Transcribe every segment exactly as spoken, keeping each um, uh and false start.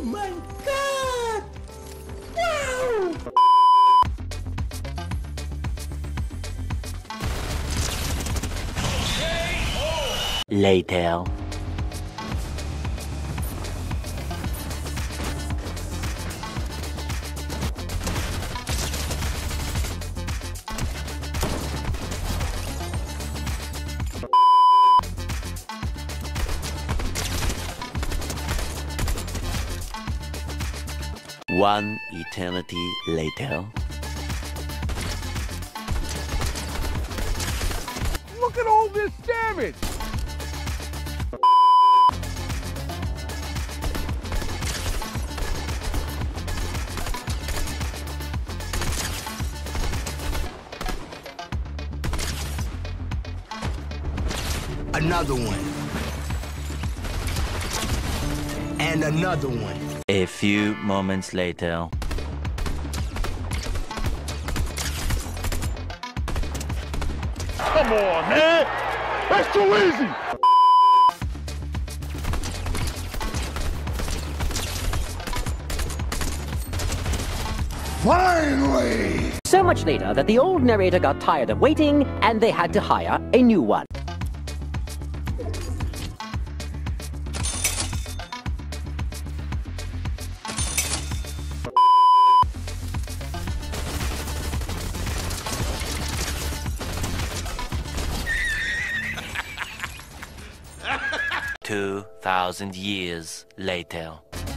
my God! Wow! Later. One eternity later. Look at all this damage! Another one. And another one. A few moments later. Come on, man! That's too easy! Finally! So much later that the old narrator got tired of waiting and they had to hire a new one. Two thousand years later.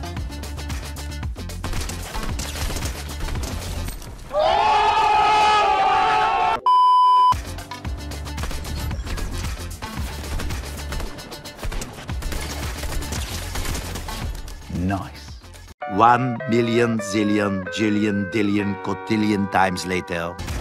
Nice. One million, zillion, jillion, dillion, cotillion times later.